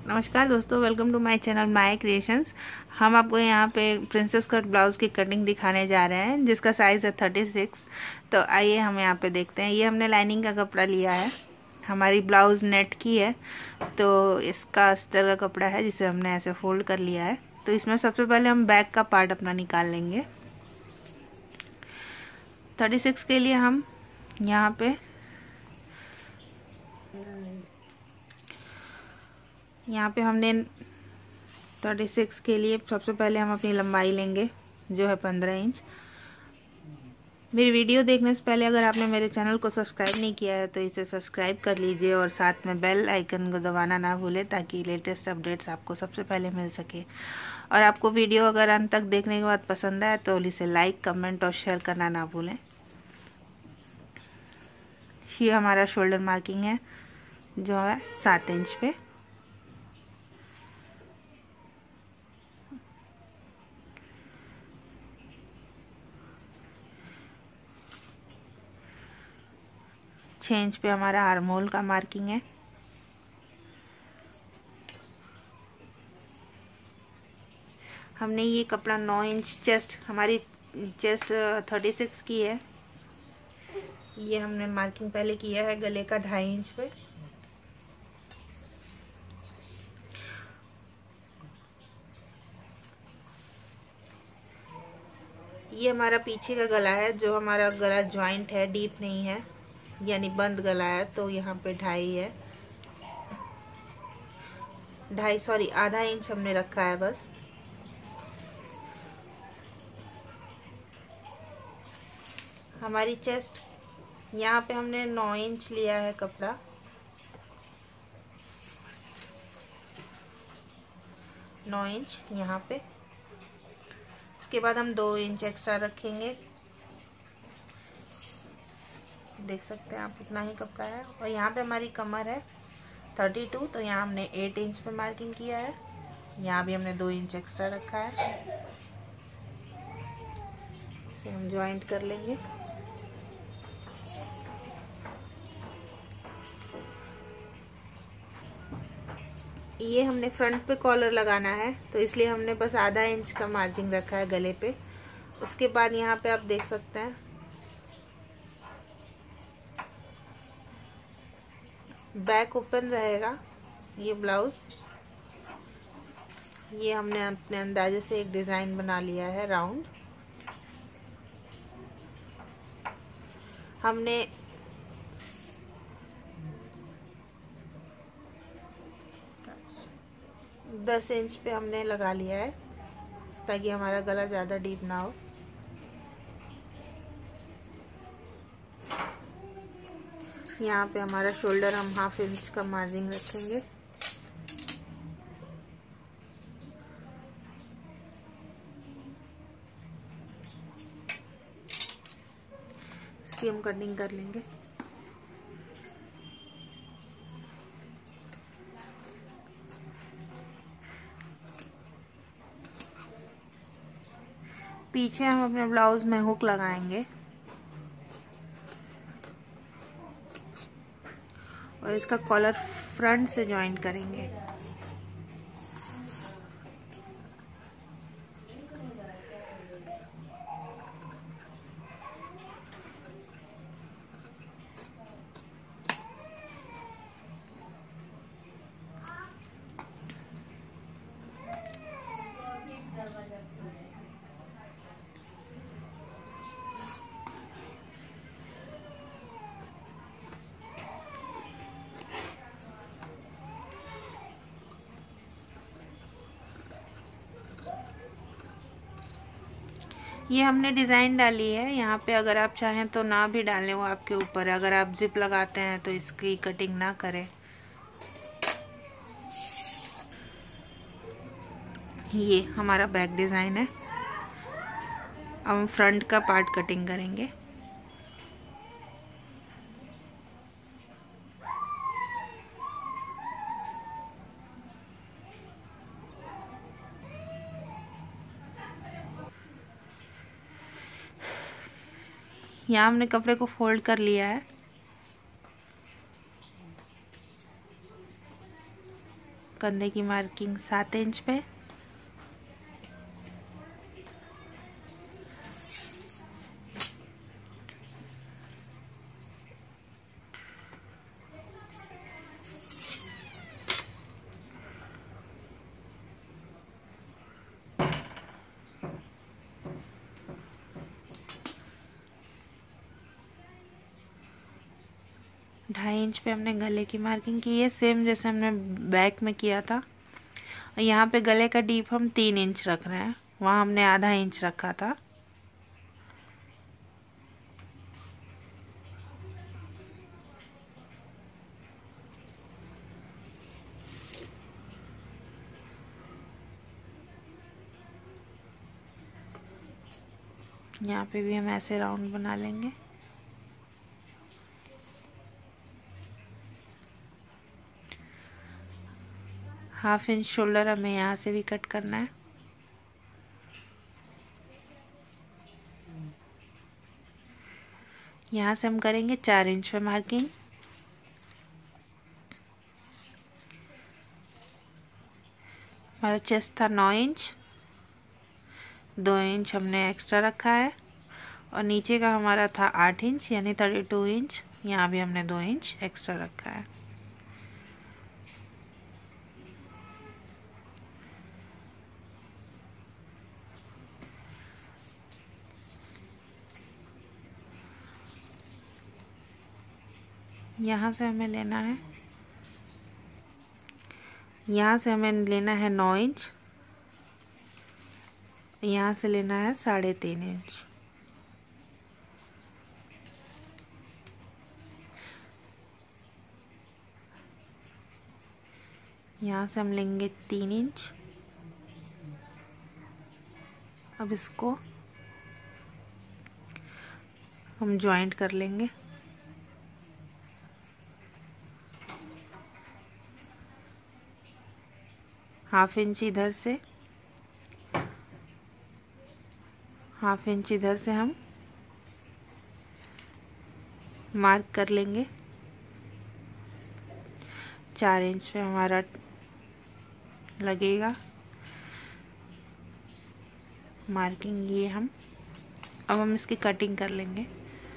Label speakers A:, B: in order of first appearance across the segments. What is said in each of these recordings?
A: नमस्कार दोस्तों, welcome to my channel my creations. हम आपको यहाँ पे प्रिंसेस कट ब्लाउज़ की कटिंग दिखाने जा रहे हैं जिसका साइज़ है 36। तो आइए हम यहाँ पे देखते हैं। ये हमने लाइनिंग का कपड़ा लिया है, हमारी ब्लाउज़ नेट की है, तो इसका अस्तर का कपड़ा है जिसे हमने ऐसे फोल्ड कर लिया है। तो इसमें सबसे पहले हम बैक का पार्ट अपना निकाल लेंगे। 36 के लिए हम यहाँ पे हमने 36 के लिए सबसे पहले हम अपनी लंबाई लेंगे जो है 15 इंच। मेरी वीडियो देखने से पहले अगर आपने मेरे चैनल को सब्सक्राइब नहीं किया है तो इसे सब्सक्राइब कर लीजिए और साथ में बेल आइकन को दबाना ना भूलें ताकि लेटेस्ट अपडेट्स आपको सबसे पहले मिल सके। और आपको वीडियो अगर अंत तक देखने के बाद पसंद आए तो इसे लाइक, कमेंट और शेयर करना ना भूलें। ये हमारा शोल्डर मार्किंग है जो है 7 इंच पे। छः इंच पे हमारा आर्म होल का मार्किंग है। हमने ये कपड़ा 9 इंच चेस्ट, हमारी चेस्ट 36 की है, ये हमने मार्किंग पहले किया है गले का 2.5 इंच पे। ये हमारा पीछे का गला है, जो हमारा गला ज्वाइंट है, डीप नहीं है, यानी बंद गला है, तो यहाँ पे 2.5 है, 2.5 आधा इंच हमने रखा है बस। हमारी चेस्ट यहाँ पे हमने 9 इंच लिया है कपड़ा, 9 इंच यहाँ पे। इसके बाद हम 2 इंच एक्स्ट्रा रखेंगे, देख सकते हैं आप, उतना ही कपड़ा है। और यहाँ पे हमारी कमर है 32, तो यहाँ हमने 8 इंच पे मार्किंग किया है, यहाँ भी हमने 2 इंच एक्स्ट्रा रखा है। इसे हम ज्वाइंट कर लेंगे। ये हमने फ्रंट पे कॉलर लगाना है तो इसलिए हमने बस आधा इंच का मार्जिन रखा है गले पे। उसके बाद यहाँ पे आप देख सकते हैं बैक ओपन रहेगा ये ब्लाउज। ये हमने अपने अंदाजे से एक डिजाइन बना लिया है राउंड। हमने दस इंच पे हमने लगा लिया है ताकि हमारा गला ज़्यादा डीप ना हो। यहाँ पे हमारा शोल्डर हम 1/2 इंच का मार्जिन रखेंगे। इसकी हम कटिंग कर लेंगे। पीछे हम अपने ब्लाउज में हुक लगाएंगे और इसका कॉलर फ्रंट से ज्वाइन करेंगे। ये हमने डिज़ाइन डाली है यहाँ पे, अगर आप चाहें तो ना भी डालें, वो आपके ऊपर है। अगर आप जिप लगाते हैं तो इसकी कटिंग ना करें। ये हमारा बैक डिज़ाइन है। अब हम फ्रंट का पार्ट कटिंग करेंगे। यहाँ हमने कपड़े को फोल्ड कर लिया है। कंधे की मार्किंग 7 इंच पे। ढाई इंच पे हमने गले की मार्किंग की है, सेम जैसे हमने बैक में किया था। और यहाँ पे गले का डीप हम 3 इंच रख रहे हैं, वहाँ हमने आधा इंच रखा था। यहाँ पे भी हम ऐसे राउंड बना लेंगे। हाफ इंच शोल्डर हमें यहाँ से भी कट करना है। यहाँ से हम करेंगे 4 इंच पे मार्किंग। हमारा चेस्ट था 9 इंच, 2 इंच हमने एक्स्ट्रा रखा है। और नीचे का हमारा था 8 इंच यानी 32 इंच, यहाँ भी हमने 2 इंच एक्स्ट्रा रखा है। यहाँ से हमें लेना है, यहाँ से हमें लेना है 9 इंच, यहाँ से लेना है 3.5 इंच। यहाँ से हम लेंगे 3 इंच। अब इसको हम जॉइंट कर लेंगे। हाफ इंच इधर से, हाफ इंच इधर से हम मार्क कर लेंगे। 4 इंच पे हमारा लगेगा मार्किंग, ये हम अब हम इसकी कटिंग कर लेंगे।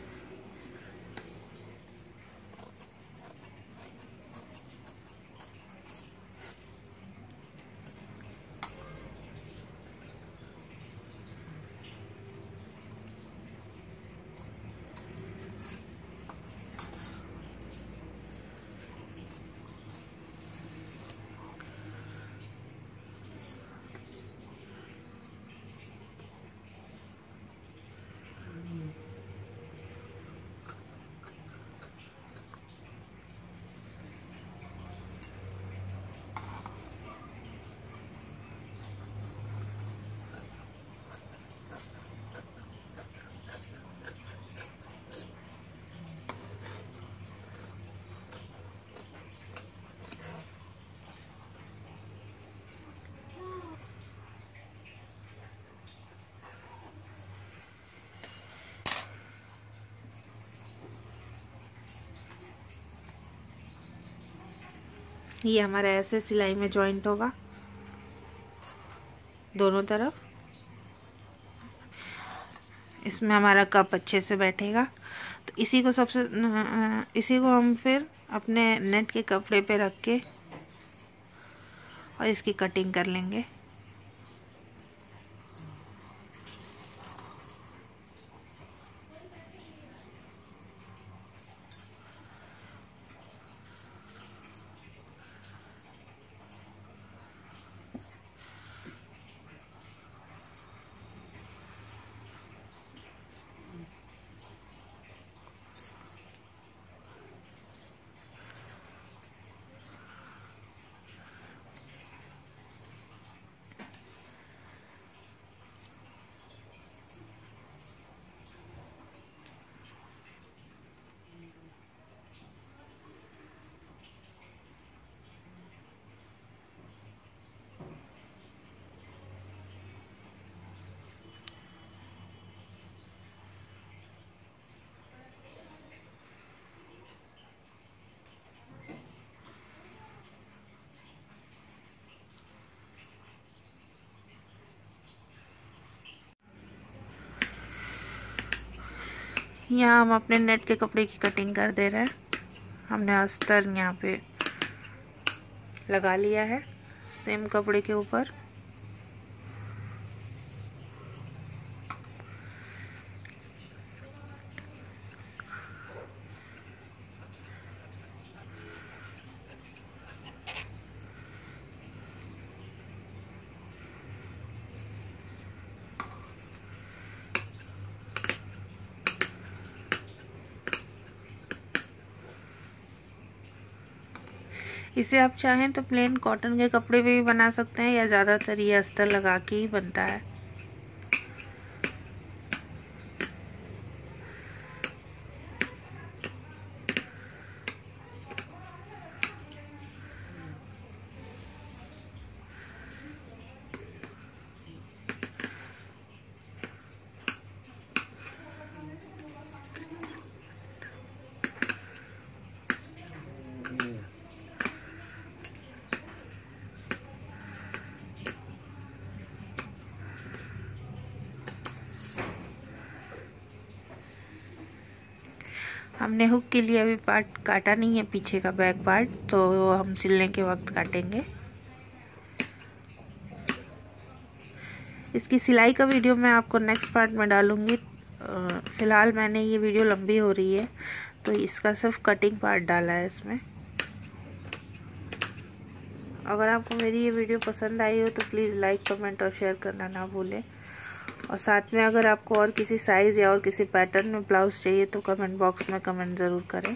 A: ये हमारा ऐसे सिलाई में जॉइंट होगा दोनों तरफ। इसमें हमारा कप अच्छे से बैठेगा। तो इसी को हम फिर अपने नेट के कपड़े पे रख के और इसकी कटिंग कर लेंगे। यहाँ हम अपने नेट के कपड़े की कटिंग कर दे रहे हैं। हमने अस्तर यहाँ पे लगा लिया है सेम कपड़े के ऊपर। इसे आप चाहें तो प्लेन कॉटन के कपड़े पे भी बना सकते हैं, या ज़्यादातर ये अस्तर लगा के ही बनता है। हमने हुक के लिए अभी पार्ट काटा नहीं है, पीछे का बैक पार्ट, तो हम सिलने के वक्त काटेंगे। इसकी सिलाई का वीडियो मैं आपको नेक्स्ट पार्ट में डालूंगी। फ़िलहाल मैंने ये वीडियो लंबी हो रही है तो इसका सिर्फ कटिंग पार्ट डाला है इसमें। अगर आपको मेरी ये वीडियो पसंद आई हो तो प्लीज़ लाइक, कमेंट और शेयर करना ना भूलें। और साथ में अगर आपको और किसी साइज़ या और किसी पैटर्न में ब्लाउज चाहिए तो कमेंट बॉक्स में कमेंट ज़रूर करें।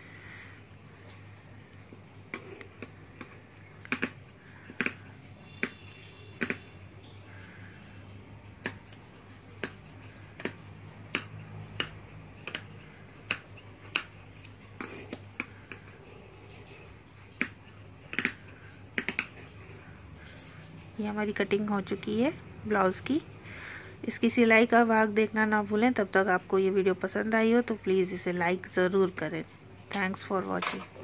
A: ये हमारी कटिंग हो चुकी है ब्लाउज़ की। इसकी सिलाई का भाग देखना ना भूलें। तब तक आपको ये वीडियो पसंद आई हो तो प्लीज़ इसे लाइक ज़रूर करें। Thanks for watching.